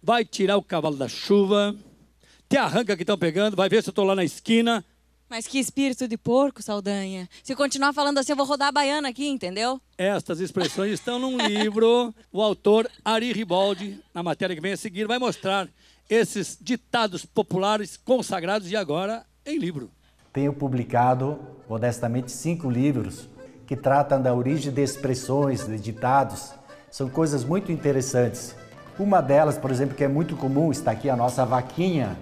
vai tirar o cavalo da chuva, te arranca que estão pegando, vai ver se eu estou lá na esquina. Mas que espírito de porco, Saldanha. Se continuar falando assim, eu vou rodar a baiana aqui, entendeu? Estas expressões estão num livro. O autor, Ari Ribaldi, na matéria que vem a seguir, vai mostrar esses ditados populares consagrados e agora em livro. Tenho publicado, modestamente, 5 livros que tratam da origem de expressões, de ditados. São coisas muito interessantes. Uma delas, por exemplo, que é muito comum, está aqui a nossa vaquinha.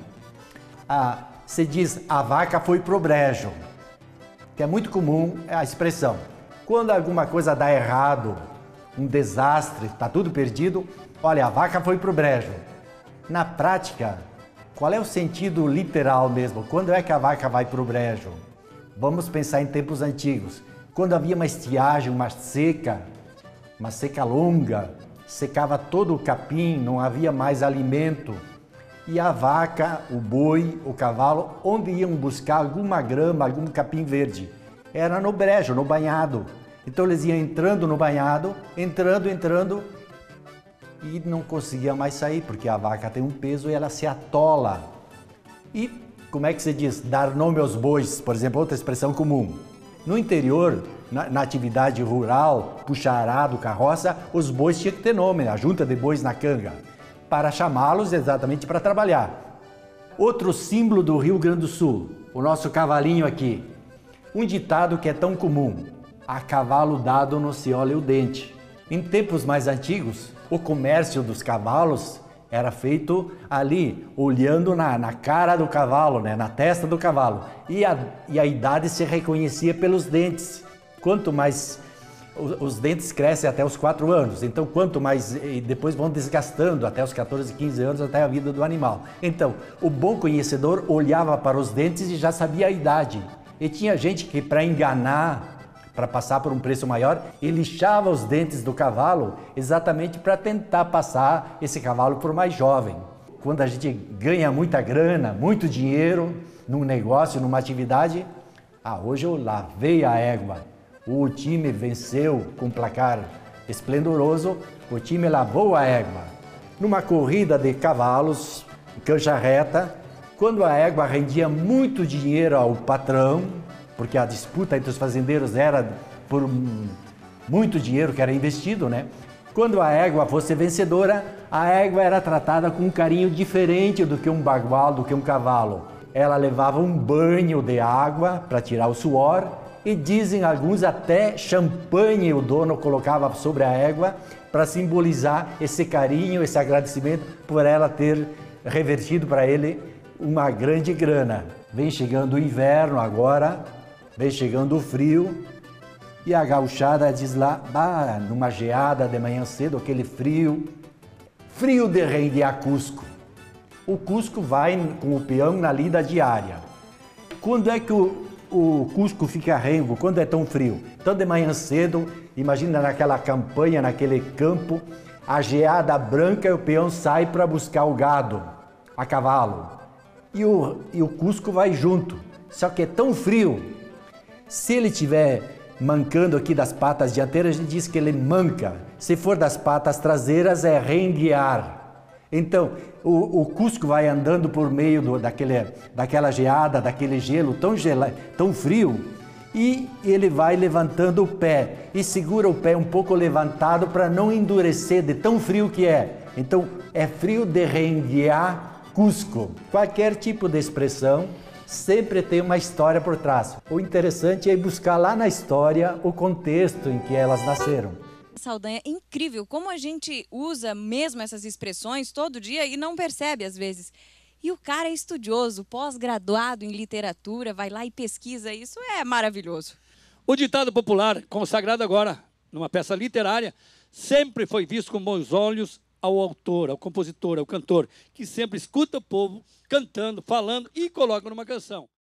Se diz, a vaca foi pro brejo, que é muito comum a expressão. Quando alguma coisa dá errado, um desastre, está tudo perdido, olha, a vaca foi pro brejo. Na prática, qual é o sentido literal mesmo? Quando é que a vaca vai pro brejo? Vamos pensar em tempos antigos. Quando havia uma estiagem, uma seca longa, secava todo o capim, não havia mais alimento. E a vaca, o boi, o cavalo, onde iam buscar alguma grama, algum capim verde? Era no brejo, no banhado. Então eles iam entrando no banhado, entrando, e não conseguia mais sair, porque a vaca tem um peso e ela se atola. E como é que se diz? Dar nome aos bois, por exemplo, outra expressão comum. No interior, na atividade rural, puxar arado, carroça, os bois tinham que ter nome, a junta de bois na canga, para chamá-los exatamente para trabalhar. Outro símbolo do Rio Grande do Sul, o nosso cavalinho aqui. Um ditado que é tão comum: a cavalo dado não se olha o dente. Em tempos mais antigos, o comércio dos cavalos era feito ali, olhando na cara do cavalo, né, na testa do cavalo. E a idade se reconhecia pelos dentes. Quanto mais os dentes crescem até os 4 anos, então quanto mais, e depois vão desgastando até os 14, 15 anos, até a vida do animal. Então, o bom conhecedor olhava para os dentes e já sabia a idade. E tinha gente que, para enganar, para passar por um preço maior, ele lixava os dentes do cavalo exatamente para tentar passar esse cavalo por mais jovem. Quando a gente ganha muita grana, muito dinheiro num negócio, numa atividade, hoje eu lavei a égua. O time venceu com um placar esplendoroso, o time lavou a égua. Numa corrida de cavalos, cancha reta, quando a égua rendia muito dinheiro ao patrão, porque a disputa entre os fazendeiros era por muito dinheiro que era investido, né? Quando a égua fosse vencedora, a égua era tratada com um carinho diferente do que um bagual, do que um cavalo. Ela levava um banho de água para tirar o suor, e dizem alguns até champanhe o dono colocava sobre a égua para simbolizar esse carinho, esse agradecimento por ela ter revertido para ele uma grande grana. Vem chegando o inverno agora, vem chegando o frio, e a gauchada diz lá, numa geada de manhã cedo, aquele frio de rendear Cusco. O Cusco vai com o peão na lida diária. Quando é que o Cusco fica rengo? Quando é tão frio? Então de manhã cedo, imagina naquela campanha, naquele campo, a geada branca e o peão sai para buscar o gado a cavalo. E o Cusco vai junto. Só que é tão frio, se ele estiver mancando aqui das patas dianteiras, a gente diz que ele manca. Se for das patas traseiras, é renguear. Então, o Cusco vai andando por meio daquela geada, daquele gelo tão frio, e ele vai levantando o pé e segura o pé um pouco levantado para não endurecer de tão frio que é. Então, é frio de renguear Cusco. Qualquer tipo de expressão sempre tem uma história por trás. O interessante é buscar lá na história o contexto em que elas nasceram. Saldanha, é incrível como a gente usa mesmo essas expressões todo dia e não percebe às vezes. E o cara é estudioso, pós-graduado em literatura, vai lá e pesquisa isso, é maravilhoso. O ditado popular, consagrado agora numa peça literária, sempre foi visto com bons olhos ao autor, ao compositor, ao cantor, que sempre escuta o povo cantando, falando e coloca numa canção.